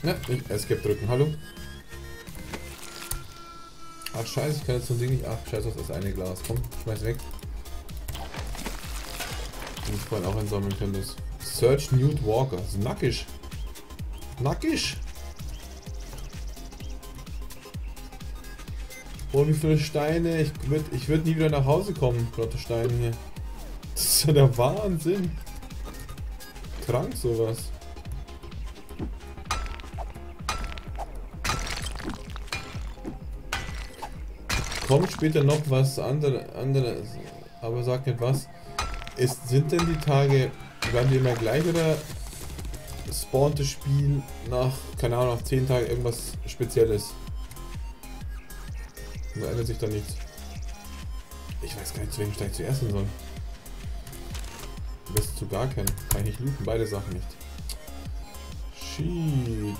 Ja, Escape drücken, hallo. Ach scheiße, ich kann jetzt so ein Ding nicht. Ach scheiße, das ist eine Glas. Komm, schmeiß weg. Den ich vorhin auch einsammeln können. Das Search Nude Walker. Das ist nackig. Nackig! Oh, wie viele Steine. Ich würd nie wieder nach Hause kommen. Flotte Steine hier. Das ist ja der Wahnsinn. Krank sowas. Kommt später noch was anderes, aber sag nicht was. Sind denn die Tage, werden die immer gleich oder spawnt das Spiel nach, keine Ahnung, nach 10 Tagen irgendwas Spezielles? Da ändert sich da nichts. Ich weiß gar nicht, zu welchem Stein ich zuerst hin soll. Am besten zu gar keinen. Kann ich nicht looten, beide Sachen nicht. Shit.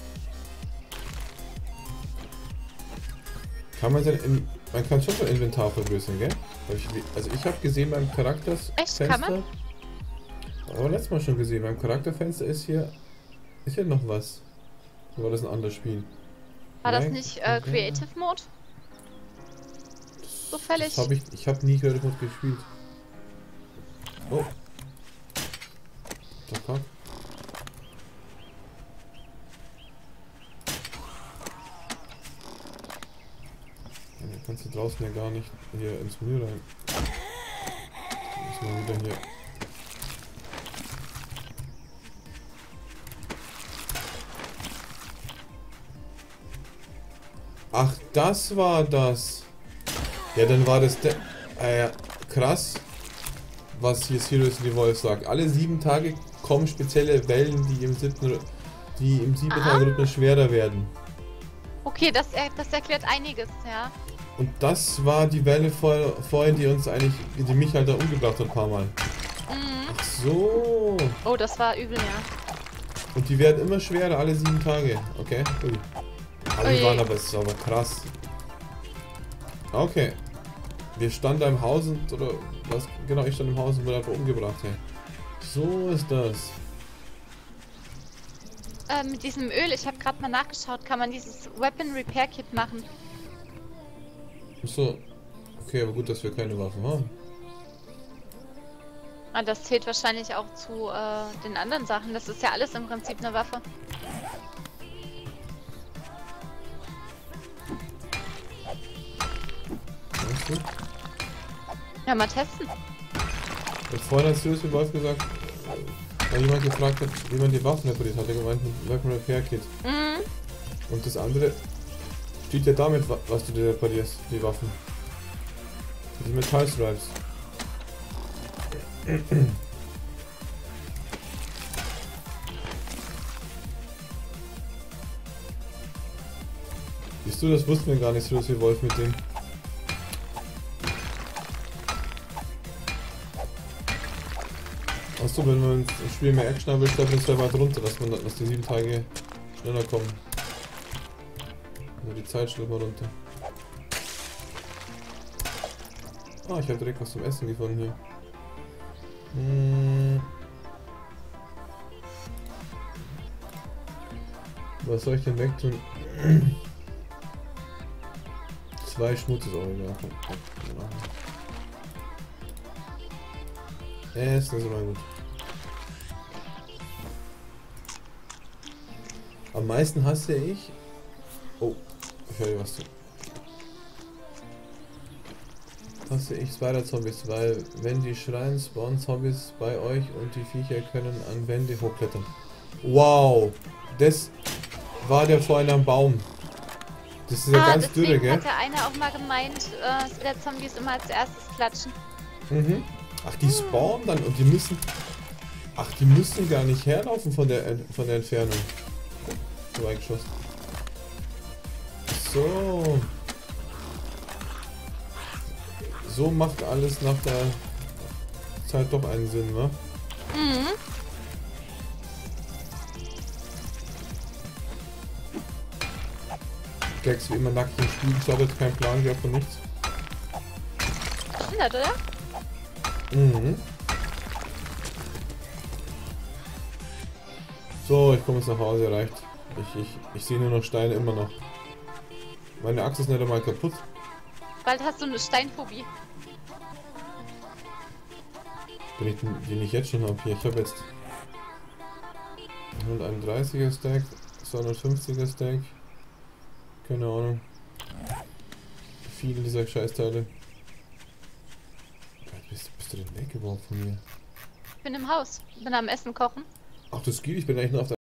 Kann man man kann schon sein Inventar vergrößern, gell? Also ich habe gesehen beim Charakterfenster. Echt, kann man? Aber letztes Mal schon gesehen, beim Charakterfenster ist hier noch was. Oder war das ein anderes Spiel? War das nicht Creative Mode? Zufällig? Ich habe nie Creative Mode gespielt. Oh. The fuck? Kannst du draußen ja gar nicht hier ins Menü rein. Müssen wir wieder hier. Ach, das war das. Ja, dann war das der. Krass. Was hier Seriously Wolf sagt. Alle 7 Tage kommen spezielle Wellen, die im 7 Tage Rhythmus schwerer werden. Okay, das erklärt einiges, ja. Und das war die Welle vorhin, die mich halt da umgebracht hat ein paar Mal. Mhm. Ach so. Oh, das war übel, ja. Und die werden immer schwerer, alle 7 Tage. Okay, ui. Alle waren aber, es ist aber krass. Okay. Wir standen da im Haus oder was? Genau, ich stand im Haus und wurde einfach umgebracht, hey. So ist das. Mit diesem Öl, ich habe gerade mal nachgeschaut, kann man dieses Weapon Repair Kit machen. Achso. Okay, aber gut, dass wir keine Waffen haben. Ah, das zählt wahrscheinlich auch zu den anderen Sachen. Das ist ja alles im Prinzip eine Waffe. Weißt du? Ja, mal testen. Vorhin hat Seriously Wolf gesagt, weil jemand gefragt hat, wie man die Waffen repariert hat, er gemeint mit Weapon Repair Kit. Mhm. Und das andere steht ja damit, was du dir reparierst, die Waffen. Die Metallstripes. Siehst du, das wussten wir gar nicht, Seriously Wolf mit dem. Achso, wenn man im Spiel mehr Action haben will, stellt man es weit runter, dass die 7 Tage schneller kommen. Nur die Zeit stellt man runter. Ah, ich habe direkt was zum Essen gefunden hier. Was soll ich denn wegtun? 2 Schmutz ist auch egal. Essen ist immer gut. Am meisten hasse ich. Oh, ich höre was zu. Hasse ich Spider-Zombies, weil wenn die schreien, spawnen Zombies bei euch und die Viecher können an Wände hochklettern. Wow, das war der vorhin am Baum. Das ist ja ganz dürre, gell? Hat der eine auch mal gemeint, der Zombies immer als erstes klatschen. Mhm. Ach, die spawnen dann und die müssen. Ach, die müssen gar nicht herlaufen von der Entfernung. So eingeschossen. So. So macht alles nach der Zeit doch einen Sinn, wa? Mhm. Gags wie immer nackt im Spiel startet, kein Plan gehabt und nichts. Standard, oder? Mhm. So, ich komme jetzt nach Hause, reicht. Ich sehe nur noch Steine immer noch. Meine Axt ist nicht einmal kaputt. Bald hast du eine Steinphobie. Wenn ich den ich jetzt schon habe. Hier, ich habe jetzt 131er Stack, 250er Stack. Keine Ahnung. Viele dieser Scheißteile. Bist du denn weggeworfen von mir? Ich bin im Haus. Bin am Essen kochen. Ach, das geht. Ich bin eigentlich nur auf der...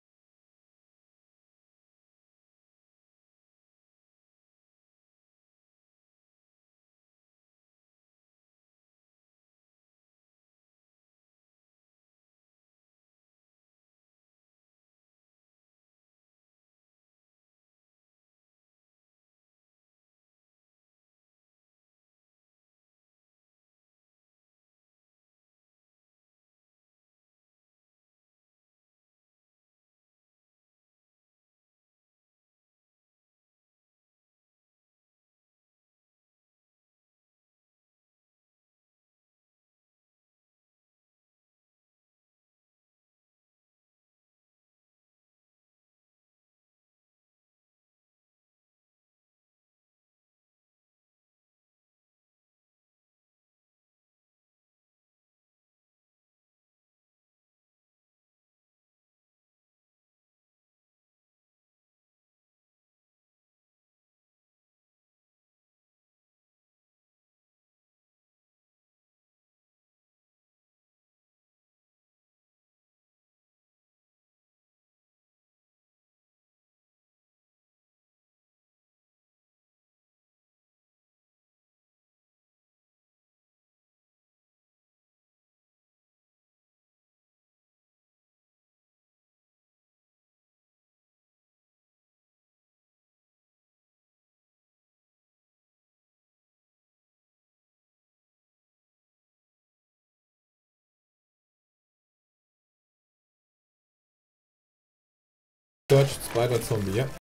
Search Spider Zombie, ja.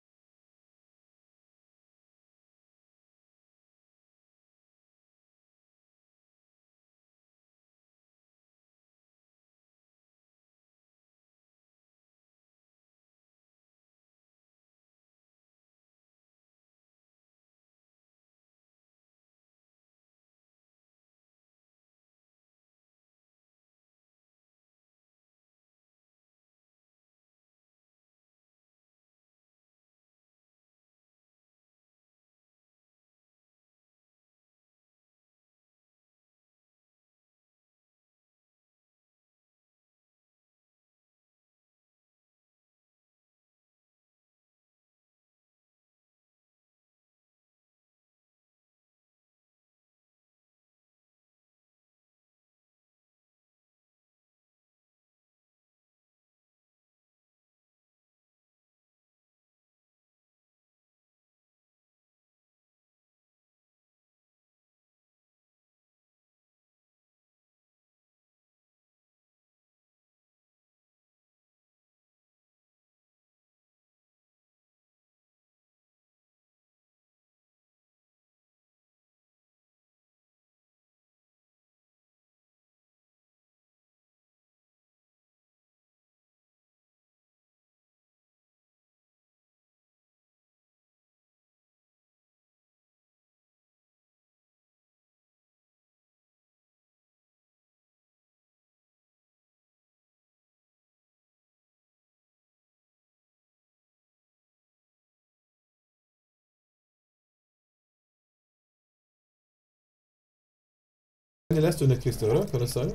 Die lässt du in der Kiste, oder? Kann das sein?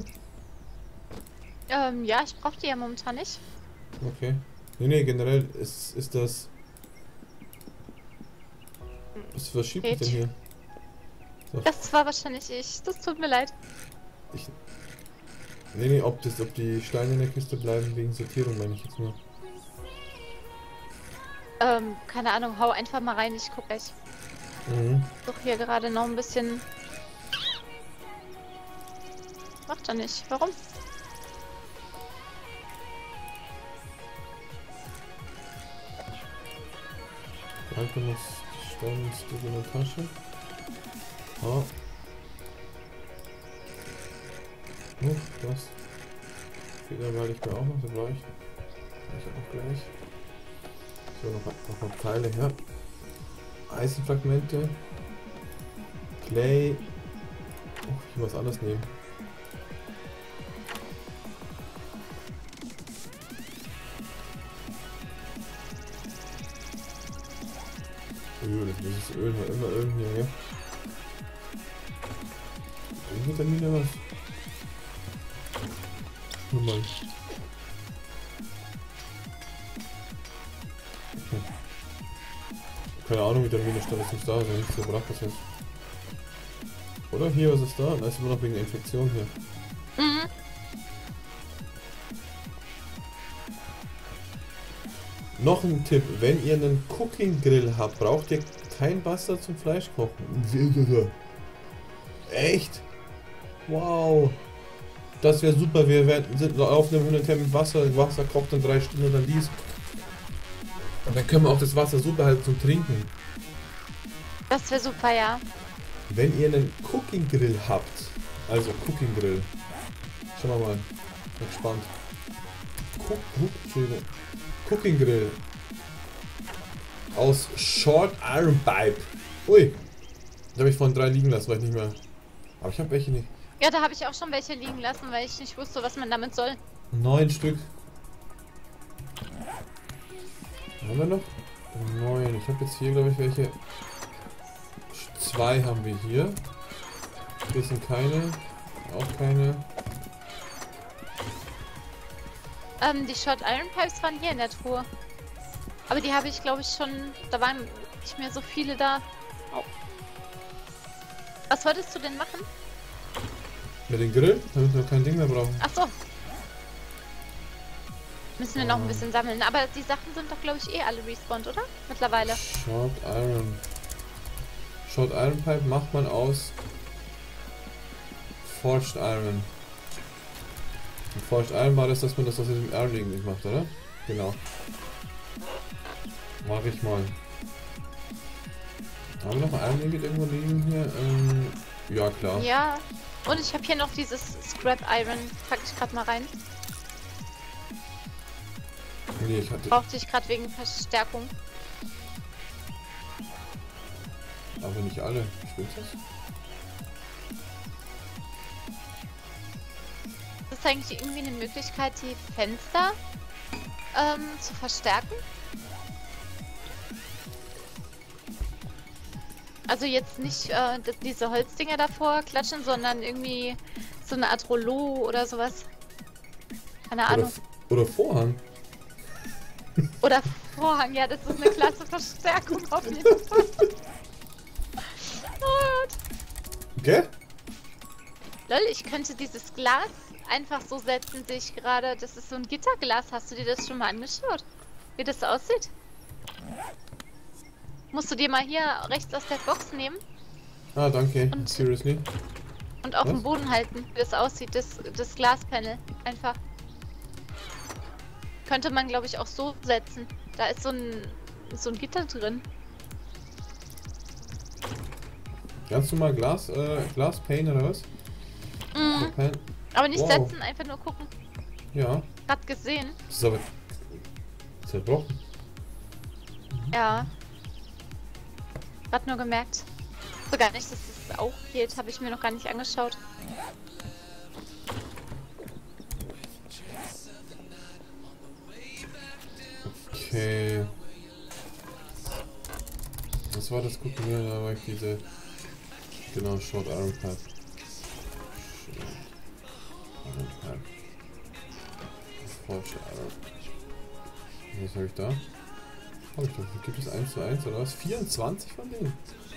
Ja, ich brauche die ja momentan nicht. Okay. Nee, generell ist das... Was verschiebt mich denn hier? So. Das war wahrscheinlich ich. Das tut mir leid. Ich, nee, ob die Steine in der Kiste bleiben wegen Sortierung, meine ich jetzt nur. Keine Ahnung, hau einfach mal rein, ich guck gleich. Such hier gerade noch ein bisschen. Macht er nicht. Warum? Danke, muss Steinstück in der Tasche. Oh. Das. Feder werde ich mir auch noch, so gleich. Ich auch gleich. So, noch Teile her. Eisenfragmente. Clay. Oh, ich muss was anderes nehmen. Öl, dieses Öl hat immer irgendwie, ja. Irgendwo dann wieder was. Nur mal. Okay. Keine Ahnung, wie der Minusstand ist nicht da, also nichts gebracht, was jetzt. Oder hier, was ist da? Da ist immer noch wegen der Infektion hier. Mhm. Noch ein Tipp, wenn ihr einen Cooking Grill habt, braucht ihr kein Wasser zum Fleisch kochen. Echt? Wow. Das wäre super, wir sind auf einem 100 mit Wasser, Wasser kocht in 3 Stunden und dann dies. Und dann können wir auch das Wasser super halt zum Trinken. Das wäre super, ja. Wenn ihr einen Cooking Grill habt, also Cooking Grill, schauen wir mal, bin gespannt. Cooking Grill aus Short Iron Pipe. Ui, da habe ich vorhin 3 liegen lassen, weil ich nicht mehr. Aber ich habe welche nicht. Ja, da habe ich auch schon welche liegen lassen, weil ich nicht wusste, was man damit soll. 9 Stück. Haben wir noch? 9. Ich habe jetzt hier, glaube ich, welche. 2 haben wir hier. Hier sind keine. Auch keine. Die Short Iron Pipes waren hier in der Truhe. Aber die habe ich, glaube ich, schon... Da waren nicht mehr so viele da. Oh. Was wolltest du denn machen? Mit dem Grill, damit wir kein Ding mehr brauchen. Ach so. Müssen wir noch ein bisschen sammeln. Aber die Sachen sind doch, glaube ich, eh alle respawned, oder? Mittlerweile. Short Iron. Short Iron Pipe macht man aus Forged Iron. Und Forged Iron war das, dass man das aus dem Iron nicht macht, oder? Genau. Mach ich mal. Haben wir noch ein Iron irgendwo liegen hier? Ja, klar. Ja. Und ich habe hier noch dieses Scrap Iron. Pack ich gerade mal rein. Nee, ich hatte. Brauchte ich gerade wegen Verstärkung. Aber nicht alle. Stimmt's das? Ist eigentlich irgendwie eine Möglichkeit, die Fenster zu verstärken? Also jetzt nicht diese Holzdinger davor klatschen, sondern irgendwie so eine Art Rollo oder sowas. Keine Ahnung. Oder Vorhang. Oder Vorhang, ja, das ist eine klasse Verstärkung auf jeden Fall. Okay? Lol, ich könnte dieses Glas einfach so setzen, sehe ich gerade. Das ist so ein Gitterglas. Hast du dir das schon mal angeschaut? Wie das aussieht? Musst du dir mal hier rechts aus der Box nehmen. Ah, danke. Und- Seriously? Und auf Was? dem Boden halten, wie das aussieht. Das Glaspanel. Einfach. Könnte man, glaube ich, auch so setzen. Da ist so ein Gitter drin. Ganz normal Glaspane oder was? Mhm. Pan Aber nicht Wow. setzen, einfach nur gucken. Ja. Gerade gesehen. Das ist aber zerbrochen. Ja. Gerade nur gemerkt. So gar nicht, dass es auch geht. Habe ich mir noch gar nicht angeschaut. Okay. Was war das? Gucken wir, da war ich diese. Genau, Short Iron Pipe. Short Iron Pipe. Forged Iron. Was habe ich da? Hab ich doch. Gibt es 1 zu 1 oder was? 24 von denen?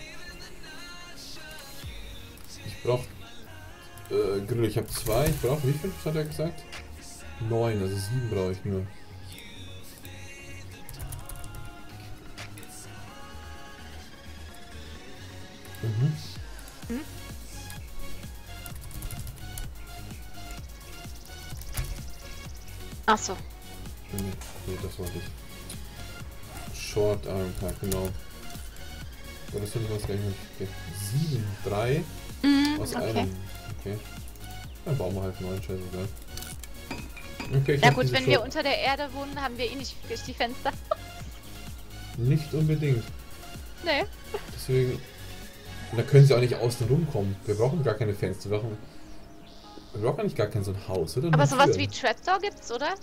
Ich brauche Grill, ich habe 2. Ich brauche, wie viel hat er gesagt? 9, also 7 brauche ich nur. Mhm. Ach so. Nee, das wollte ich. Short Iron Pipe, genau. Aber das sind was gleich nicht. Okay. 7, 3 aus Okay. einem. Okay. Dann bauen wir halt 9, scheißegal. Okay, ich Ja hab gut, diese wenn wir Short- unter der Erde wohnen, haben wir eh nicht wirklich die Fenster. Nicht unbedingt. Nee. Deswegen. Und da können sie auch nicht außen rumkommen. Wir brauchen gar keine Fenster. Wir brauchen eigentlich gar kein so ein Haus, oder? Aber Nur sowas Türen. wie Trapdoor gibt's, oder?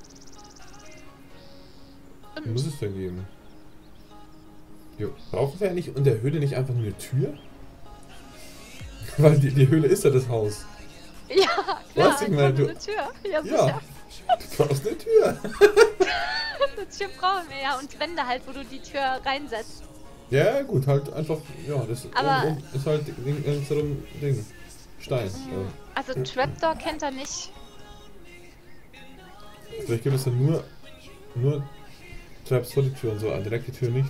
Muss es ja geben. Jo, brauchen wir ja nicht in der Höhle nicht einfach nur eine Tür? Weil die Höhle ist ja das Haus. Ja, klar. Was ich meine, du- eine Tür. Ja, Ja, sicher. du brauchst eine Tür. Eine Tür brauchen wir ja. Und Wände halt, wo du die Tür reinsetzt. Ja, gut, halt einfach, ja, das Aber- oben ist halt ringsherum Ding. Stein. Also Trapdoor kennt er nicht. Vielleicht gibt es dann nur Traps vor die Tür und so, direkt die Tür nicht.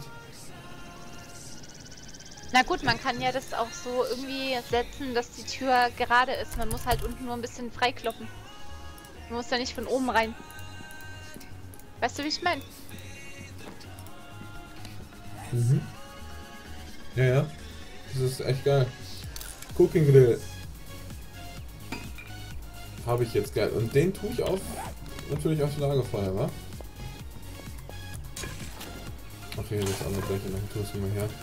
Na gut, man kann ja das auch so irgendwie setzen, dass die Tür gerade ist. Man muss halt unten nur ein bisschen freikloppen. Man muss ja nicht von oben rein. Weißt du, wie ich meine? Mhm. Ja, ja. Das ist echt geil. Cooking Grill. Habe ich jetzt geil. Und den tue ich natürlich aufs Lagerfeuer, wa? Okay, das andere gleiche noch. Tue es mal her.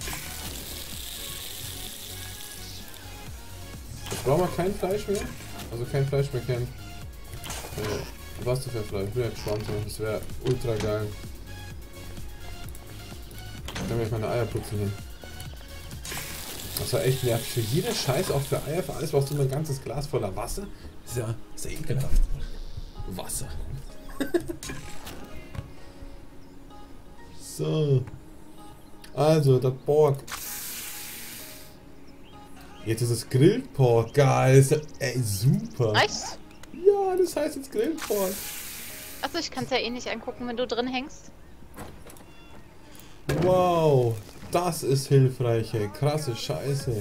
Jetzt brauchen wir kein Fleisch mehr. Also kein Fleisch mehr kennen. Was für Fleisch? Ich will jetzt Schwanz, das wäre ultra geil. Ich kann mir meine Eier putzen hin. Das war echt nervig. Für jeden Scheiß, auch für Eier, für alles brauchst du nur ein ganzes Glas voller Wasser. Ist ja ekelhaft. Wasser. So. Also, der Pork. Jetzt ist es Grilled Pork. Geil. Ist ja, ey, super. Echt? Ja, das heißt jetzt Grilled Pork. Achso, ich kann es ja eh nicht angucken, wenn du drin hängst. Wow. Das ist hilfreich, ey. Krasse Scheiße.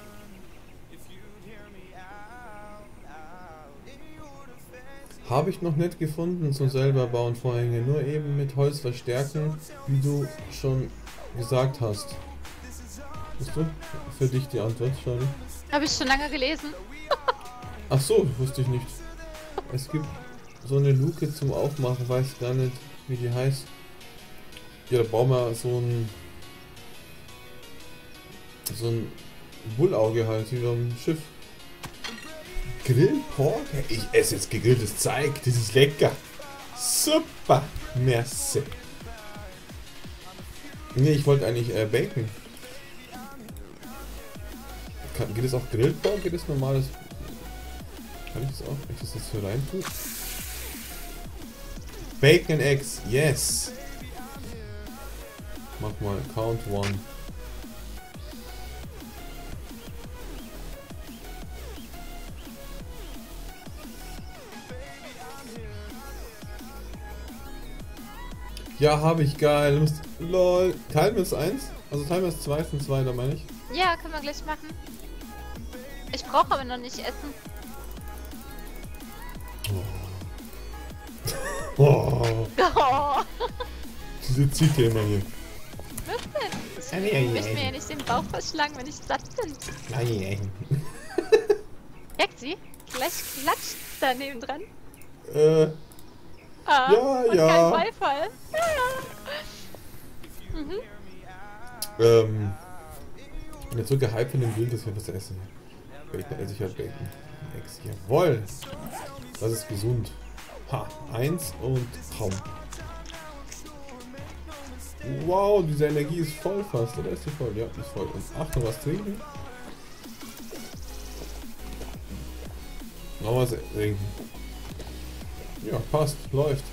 Habe ich noch nicht gefunden zum selber bauen Vorhänge. Nur eben mit Holz verstärken, wie du schon gesagt hast. Weißt du? Für dich die Antwort, Charlie. Habe ich schon lange gelesen. Ach so, wusste ich nicht. Es gibt so eine Luke zum Aufmachen, weiß gar nicht, wie die heißt. Ja, da bauen wir so ein Bullauge halt, wie beim Schiff. Grillpork? Ich esse jetzt gegrilltes Zeug, das ist lecker. Super, merci. Ne, ich wollte eigentlich Bacon. Geht es auch Grillpork? Geht es normales? Kann ich das auch? Wenn ich das jetzt hier rein tue? Bacon Eggs, yes. Mach mal Count One. Ja, habe ich, geil. Lol. Teilen wir es 1? Also teilen wir es 2 von 2, da meine ich. Ja, können wir gleich machen. Ich brauche aber noch nicht essen. Oh, Oh, diese Ziege immer hier. was denn? Ich möchte mir ja nicht den Bauch verschlagen, wenn ich satt bin. Nein. Merkt sie? Gleich klatscht da neben dran. Ja, und ja. kein Beifall. Ich bin jetzt so gehypt von dem Bild, dass wir was essen. Bacon esse ich halt Bacon. Eggs, jawohl. Das ist gesund. Ha, 1 und kaum. Wow, diese Energie ist voll fast. Oder ist die voll? Ja, die ist voll. Und ach, noch was trinken. Noch was trinken. Ja, passt. Läuft.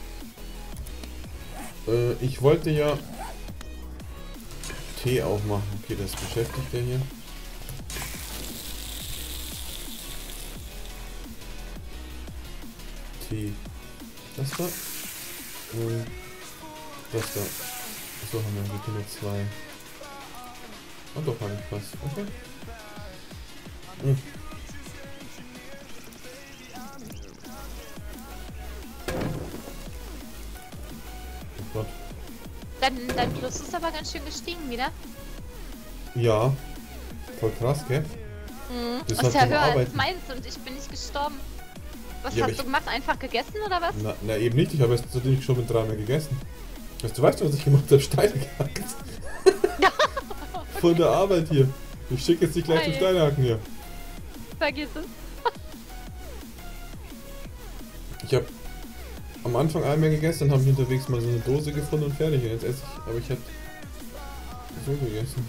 Ich wollte ja Tee aufmachen. Okay, das beschäftigt er hier. Tee. Das da. Und das da. So haben wir bitte nur 2. Und doch habe ich was. Okay. Oh Gott. Dein Plus ist aber ganz schön gestiegen wieder. Ja. Voll krass, gell? Das Das ist hat ja vom höher als Arbeiten. meins und ich bin nicht gestorben. Was Ja, aber hast du gemacht? Einfach gegessen oder was? Na eben nicht, ich habe jetzt natürlich schon mit 3 mehr gegessen. Du weißt, was ich gemacht habe? Steine gehackt. Von der Arbeit hier. Ich schicke jetzt nicht gleich zum Steinhaken hier. Vergiss es. Ich habe am Anfang einmal gegessen und habe ich unterwegs mal so eine Dose gefunden und fertig. Und jetzt esse ich, aber ich habe so gegessen.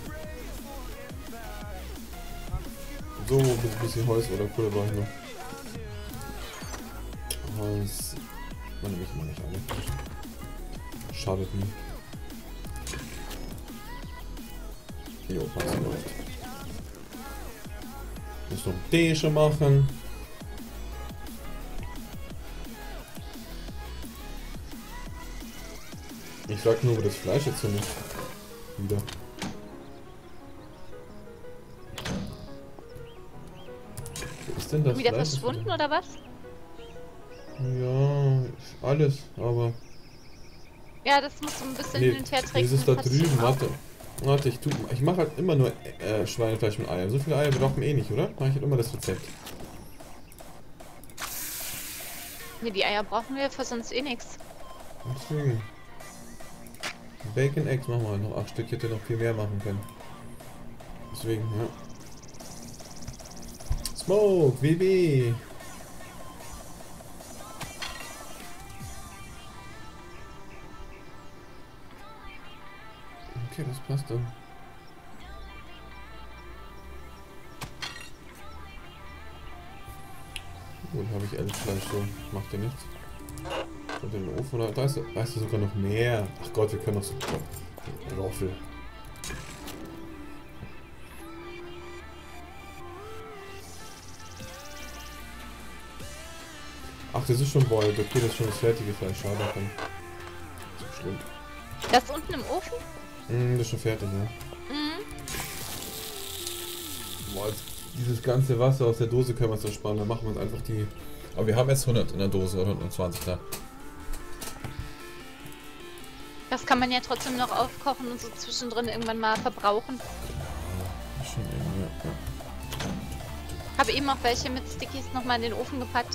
So, ein bisschen Holz oder Kohle brauche ich noch. Holz. Man nehme ich immer nicht alle. Schadet nie. Jo, passt läuft. Muss noch Tische machen. Ich frag nur, wo das Fleisch jetzt hin ist. Wieder. Wo ist denn das Wieder Fleisch? verschwunden oder was? Ja, alles, aber. Ja, das musst du ein bisschen Nee, hin und her trinken. dieses da drüben, warte, ich mache halt immer nur Schweinefleisch mit Eiern. So viele Eier braucht man eh nicht, oder? Mache ich halt immer das Rezept. Nee, die Eier brauchen wir für sonst eh nichts. Deswegen. Bacon Eggs machen wir halt noch 8 Stück, ich hätte noch viel mehr machen können. Deswegen, ja. Smoke, WB. Okay, das passt dann. Gut, habe ich Elchfleisch so. Macht ja nichts. Und den Ofen, oder? Da ist sogar noch mehr. Ach Gott, wir können noch so. Roffel. Ach, das ist schon boiled. Okay, das ist schon das fertige Fleisch. Schade davon. So schlimm. Das unten im Ofen? Das ist schon fertig, ja. Mhm. Boah, jetzt dieses ganze Wasser aus der Dose können wir uns ersparen. Dann machen wir uns einfach die. Aber wir haben jetzt 100 in der Dose oder 120 da. Das kann man ja trotzdem noch aufkochen und so zwischendrin irgendwann mal verbrauchen. Ja, ist schon irgendwie, ja. Habe eben auch welche mit Stickies nochmal in den Ofen gepackt.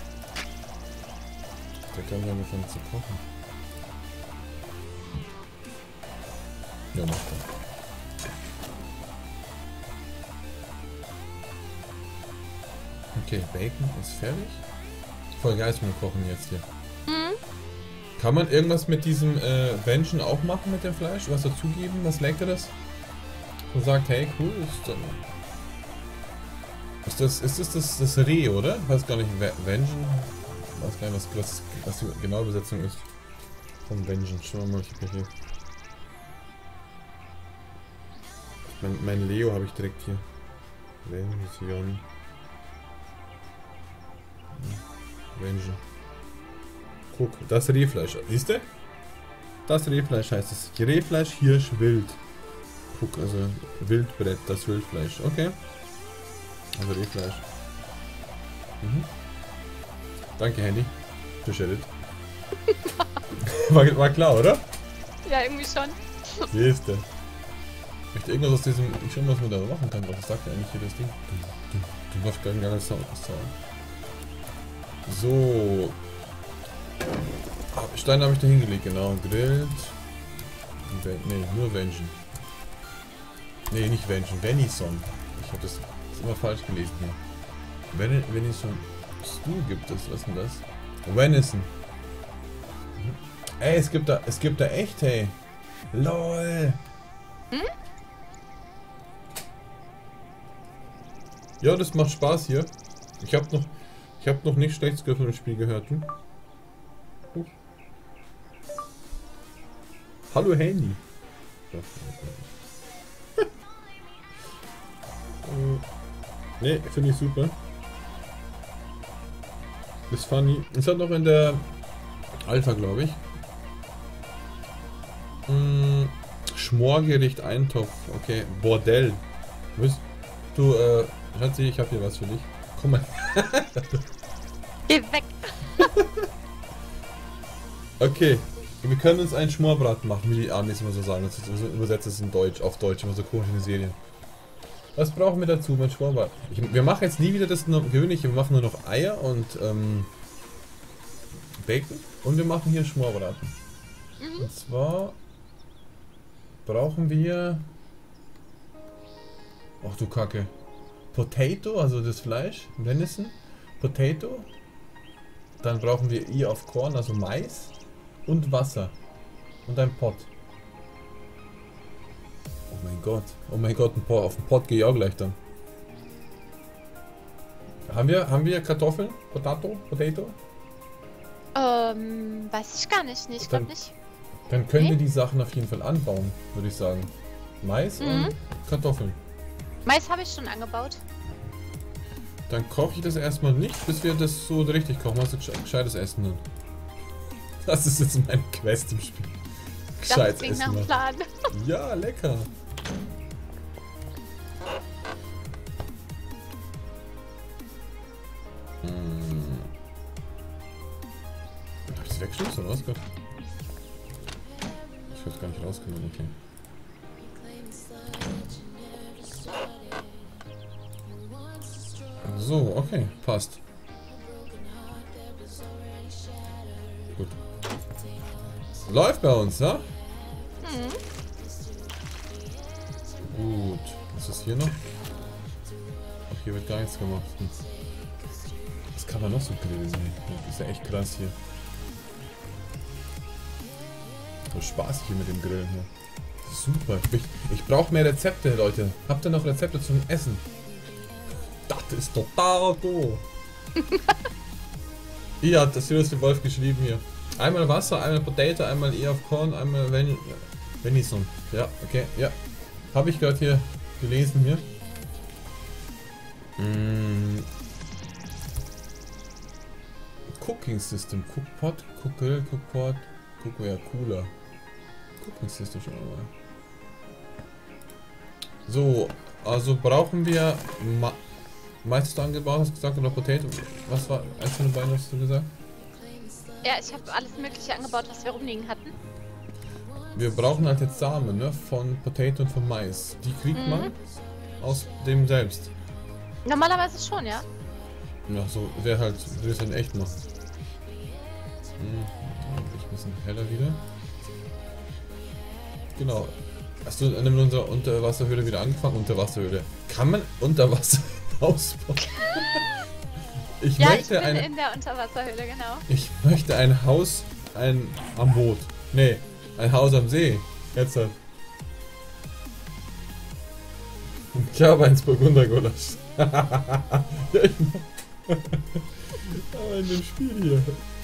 Da können wir angefangen zu kochen. Ja, macht er. Okay, Bacon ist fertig. Voll geil mit dem Kochen jetzt hier. Mhm. Kann man irgendwas mit diesem Vengeance auch machen mit dem Fleisch? Was dazugeben? Was Leckeres? Und sagt, hey, cool, ist das Reh, oder? Ich weiß gar nicht, Vengeance? Ich weiß gar nicht, was die genaue Übersetzung ist. Vom Vengeance. Schauen wir mal, ich habe hier. Mein Leo habe ich direkt hier. Vengeance. Vengeance. Guck, das Rehfleisch. Siehst du? Das Rehfleisch heißt es. Rehfleisch, Hirsch, Wild. Guck, also Wildbrett, das Wildfleisch. Okay. Also Rehfleisch. Mhm. Danke, Handy. Beschädigt. war klar, oder? Ja, irgendwie schon. Siehst du. Ich möchte irgendwas aus diesem. Ich schau mal, was man da machen kann. Was sagt ja eigentlich hier das Ding? Du läuft gar nicht Sound. So. Steine habe ich da hingelegt, genau. Grillt. Ne, nur Vengeance. Ne, nicht Vengeance. Venison. Ich habe das immer falsch gelesen hier. Venison Stew gibt es. Was ist denn das? Venison. Ey, es gibt da echt, hey. LOL. Hm? Ja, das macht Spaß hier. Ich hab noch nicht Schlechtes gehört von dem Spiel gehört, du? Hallo Handy. Ne, finde ich super. Ist funny. Es hat noch in der Alpha, glaube ich. Schmorgericht Eintopf. Okay, Bordell. Du, Schatzi, ich habe hier was für dich. Komm mal. Geh weg. Okay. Wir können uns einen Schmorbraten machen, wie die Amis immer so sagen. Das ist, übersetzt es in Deutsch, auf Deutsch, immer so komisch in den Serien. Was brauchen wir dazu beim Schmorbraten? Wir machen jetzt nie wieder das gewöhnliche, wir machen nur noch Eier und Bacon und wir machen hier Schmorbraten. Mhm. Und zwar brauchen wir... Ach du Kacke. Potato, also das Fleisch, Venison. Potato. Dann brauchen wir Ear of Corn, also Mais. Und Wasser. Und ein Pot. Oh mein Gott, auf den Pot gehe ich auch gleich dann. Haben wir Kartoffeln? Potato? Weiß ich gar nicht. Nee, ich glaube nicht. Dann können wir die Sachen auf jeden Fall anbauen, würde ich sagen. Mais und Kartoffeln. Mais habe ich schon angebaut. Dann koche ich das erstmal nicht, bis wir das so richtig kochen. Also gescheites Essen dann. Das ist jetzt meine Quest im Spiel. Das klingt nach dem Plan. Ja, lecker. Hab ich das weggeschmissen oder was? Gott. Ich hab's gar nicht rausgenommen, okay. So, okay, passt. Gut. Läuft bei uns, ja? Gut. Was ist hier noch? Ach, hier wird gar nichts gemacht. Was kann man noch so grillen? Das ist ja echt krass hier. So spaßig hier mit dem Grillen hier. Super. Ich brauche mehr Rezepte, Leute. Habt ihr noch Rezepte zum Essen? Das ist total cool. Hier hat das Seriously Wolf geschrieben hier. Einmal Wasser, einmal Potato, einmal Ear of Corn, einmal Venison. Ja, okay, ja. Habe ich gerade hier gelesen hier. Cooking System, Cookpot, Cookgrill, Cookpot, Cookware, Cooler. Cooking System schon mal. So, also brauchen wir Mais hast du angebaut, hast du gesagt, oder Potato? Was war eins von den beiden, hast du gesagt? Ja, ich habe alles mögliche angebaut, was wir rumliegen hatten. Wir brauchen halt jetzt Samen, ne? Von Potato und von Mais. Die kriegt man aus dem selbst. Normalerweise schon, ja. Ja, so wäre halt, würde es in echt machen. Ich ein bisschen heller wieder. Genau. Hast du in unserer Unterwasserhöhle wieder angefangen? Unterwasserhöhle. Kann man Unterwasser ausbauen? Ich bin möchte in der Unterwasserhöhle, genau. Ich möchte ein Haus am Boot. Nee, ein Haus am See. Jetzt halt. Ich habe eins Burgundergulasch. Ja, ich aber in dem Spiel hier.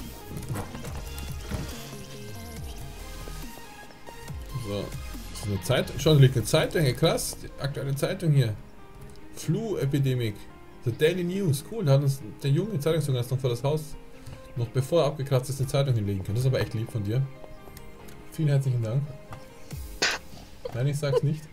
So. Das ist eine Zeitung. Schon liegt eine Zeitung hier. Krass. Die aktuelle Zeitung hier. Flu-Epidemik. The Daily News. Cool. Da hat uns der junge Zeitungsjunge noch vor das Haus, noch bevor er abgekratzt ist, eine Zeitung hinlegen können. Das ist aber echt lieb von dir. Vielen herzlichen Dank. Nein, ich sag's nicht.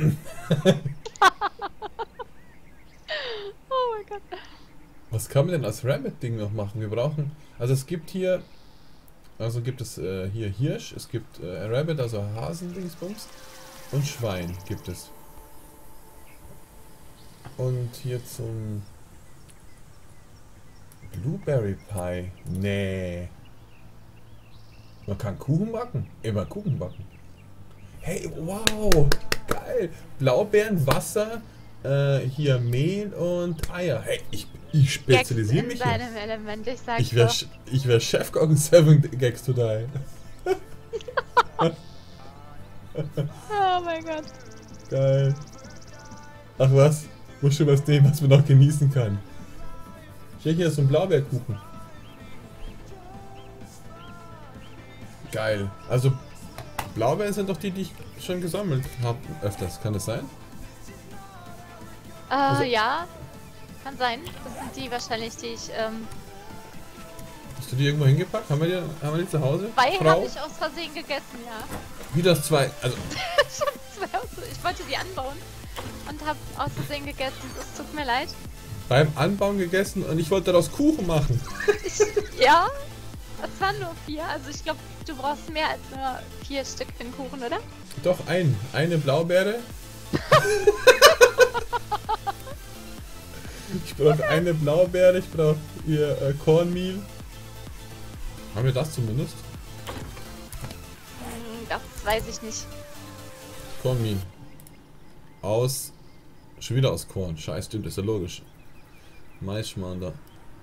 Oh mein Gott. Was kann man denn als Rabbit-Ding noch machen? Wir brauchen... Also es gibt hier... Also gibt es hier Hirsch, es gibt Rabbit, also Hasendingsbums. Und Schwein gibt es. Und hier zum... Blueberry Pie. Nee. Man kann Kuchen backen. Immer Kuchen backen. Hey, wow. Geil. Blaubeeren, Wasser, hier Mehl und Eier. Hey, ich spezialisiere mich hier. Element, Ich wär Chefkoch in 7 Gags to Die. Oh mein Gott. Geil. Ach was? Muss schon was nehmen, was man noch genießen kann. Hier ist so ein Blaubeerkuchen. Geil. Also Blaubeeren sind doch die, die ich schon gesammelt habe öfters. Kann das sein? Also, ja. Kann sein. Das sind die wahrscheinlich, die ich, Hast du die irgendwo hingepackt? Haben wir die zu Hause? Zwei habe ich aus Versehen gegessen, ja. Wie das zwei? Also ich wollte die anbauen und habe aus Versehen gegessen. Es tut mir leid. Beim Anbauen gegessen und ich wollte daraus Kuchen machen. Ja, es waren nur 4. Also ich glaube, du brauchst mehr als nur 4 Stück für den Kuchen, oder? Doch, eine Blaubeere. Ich brauche eine Blaubeere, ich brauche ihr Cornmeal. Haben wir das zumindest? Das weiß ich nicht. Kornminen. Aus. Schon wieder aus Korn. Scheiß, stimmt, ist ja logisch. Maisschmarrn.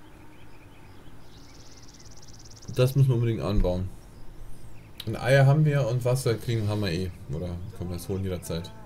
Das müssen wir unbedingt anbauen. Und Eier haben wir und Wasser kriegen haben wir eh. Oder können wir das holen jederzeit.